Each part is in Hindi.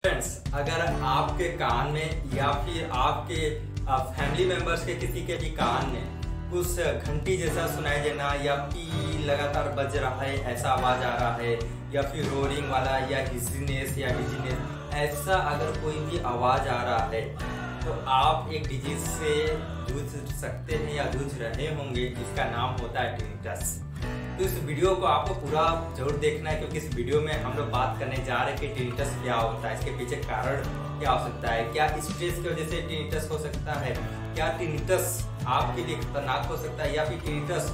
फ्रेंड्स, अगर आपके कान में या फिर आपके फैमिली मेंबर्स के किसी के भी कान में कुछ घंटी जैसा सुनाई देना या पी लगातार बज रहा है, ऐसा आवाज आ रहा है, या फिर रोरिंग वाला या हिजीनेस या डिजीनेस, ऐसा अगर कोई भी आवाज आ रहा है तो आप एक डिजीज से जूझ सकते हैं या जूझ रहे होंगे, जिसका नाम होता है टिनिटस। तो इस वीडियो को आपको पूरा जरूर देखना है, क्योंकि इस वीडियो में हम लोग बात करने जा रहे हैं कि टिनिटस क्या होता है, इसके पीछे कारण क्या हो सकता है, क्या स्ट्रेस की वजह से टिनिटस हो सकता है, क्या टिनिटस आपके लिए खतरनाक हो सकता है, या फिर टिनिटस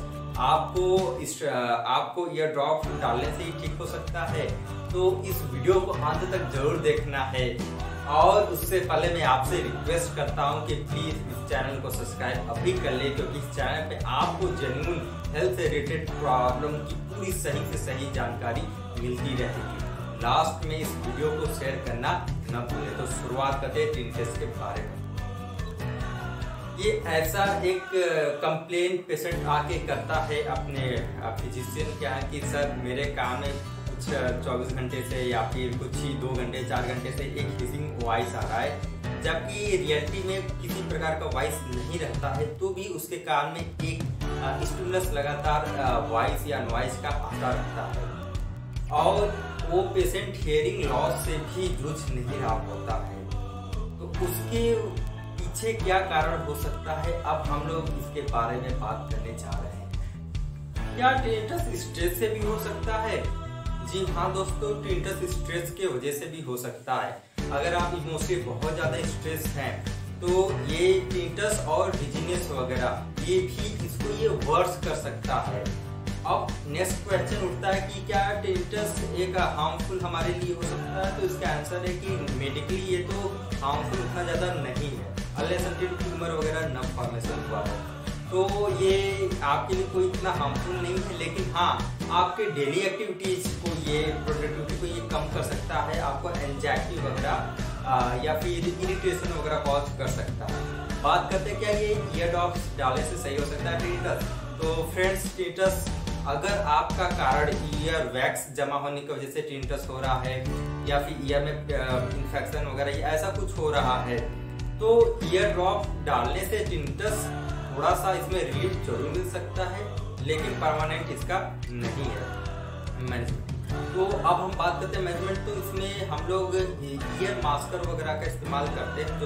आपको ईयर ड्रॉप डालने से ही ठीक हो सकता है। तो इस वीडियो को अंत तक जरूर देखना है। और उससे पहले मैं आपसे रिक्वेस्ट करता हूं कि प्लीज इस चैनल को सब्सक्राइब अभी कर ले, क्योंकि इस चैनल पे आपको जेन्युइन हेल्थ से रिलेटेड प्रॉब्लम की पूरी सही से सही जानकारी मिलती रहेगी। लास्ट में इस वीडियो को शेयर करना न भूलें। तो शुरुआत करते हैं टिनिटस के बारे में। ये ऐसा एक कंप्लेन पेशेंट आके करता है अपने फिजिशियन क्या है कि सर मेरे कान में 24 घंटे से या फिर कुछ ही 2 घंटे 4 घंटे से एक हिजिंग वॉइस आ रहा है, जबकि रियलिटी में किसी प्रकार का वॉइस नहीं रहता है, तो भी उसके कान में एक स्टिमुलस लगातार वॉइस या नॉइस का आता रहता है, और वो पेशेंट हियरिंग लॉस से भी जूझ नहीं रहा होता है। तो उसके पीछे क्या कारण हो सकता है, अब हम लोग इसके बारे में बात करने जा रहे हैं। क्या टिनिटस स्ट्रेस से भी हो सकता है? जी हाँ दोस्तों, टिनिटस स्ट्रेस के वजह से भी हो सकता है। अगर आप इमोशनली बहुत ज्यादा स्ट्रेस हैं तो ये टिनिटस और डिजीनेस वगैरह ये भी इसको ये वर्स कर सकता है। अब नेक्स्ट क्वेश्चन उठता है कि क्या टिनिटस एक हार्मफुल हमारे लिए हो सकता है? तो इसका आंसर है कि मेडिकली ये तो हार्मफुल उतना ज्यादा नहीं है, अनलेस अनटिल ट्यूमर वगैरह न फॉर्मेशन हुआ हो, तो ये आपके लिए कोई इतना हार्मफुल नहीं है। लेकिन हाँ, आपके डेली एक्टिविटीज को ये प्रोडक्टिविटी को ये कम कर सकता है, आपको एंजाइटी वगैरह या फिर इरिटेशन वगैरह कॉज कर सकता है। बात करते हैं क्या ये ईयर ड्रॉप्स डालने से सही हो सकता है टिनिटस? तो फ्रेंड्स, टिनिटस अगर आपका कारण ईयर वैक्स जमा होने की वजह से टिनिटस हो रहा है, या फिर ईयर में इन्फेक्शन वगैरह ऐसा कुछ हो रहा है, तो ईयर ड्रॉप डालने से टिनिटस थोड़ा सा इसमें रिलीफ जरूर मिल सकता है, लेकिन परमानेंट इसका नहीं है मैनेजमेंट। तो अब हम बात करते हैं मैनेजमेंट। तो इसमें हम लोग ईयर मास्कर वगैरह का इस्तेमाल करते हैं,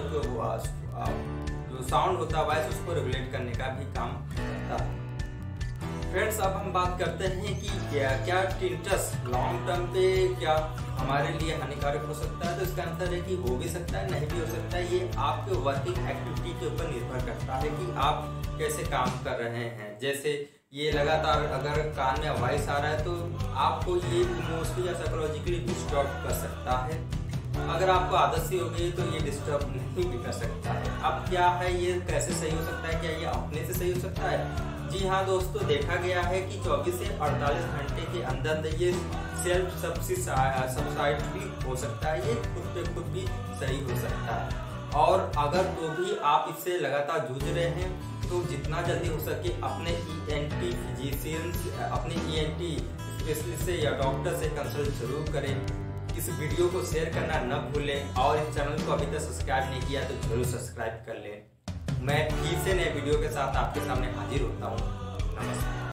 जो साउंड होता है वॉइस उसको रेगुलेट करने का भी काम करता है। फ्रेंड्स, अब हम बात करते हैं कि क्या टिनिटस लॉन्ग टर्म पे क्या हमारे लिए हानिकारक हो सकता है? तो इसका आंसर है कि हो भी सकता है, नहीं भी हो सकता है। ये आपके वर्किंग एक्टिविटी के ऊपर निर्भर करता है कि आप कैसे काम कर रहे हैं। जैसे ये लगातार अगर कान में वॉइस आ रहा है तो आपको ये इमोशनली या साइकोलॉजिकली डिस्टर्ब कर सकता है। अगर आपको आदत सी हो गई तो ये डिस्टर्ब नहीं भी कर सकता है। अब क्या है, ये कैसे सही हो सकता है? क्या ये अपने से सही हो सकता है? जी हाँ दोस्तों, देखा गया है कि 24 से 48 घंटे के अंदर ये सेल्फ सब्साइड भी हो सकता है, ये खुद पे खुद भी सही हो सकता है। और अगर तो भी आप इससे लगातार जूझ रहे हैं तो जितना जल्दी हो सके अपने ENT फिजिशियंस, अपने ENT स्पेशलिस्ट से या डॉक्टर से कंसल्ट जरूर करें। इस वीडियो को शेयर करना न भूलें, और इस चैनल को अभी तक सब्सक्राइब नहीं किया तो जरूर सब्सक्राइब कर लें। मैं फिर से नए वीडियो के साथ आपके सामने हाजिर होता हूँ। नमस्कार।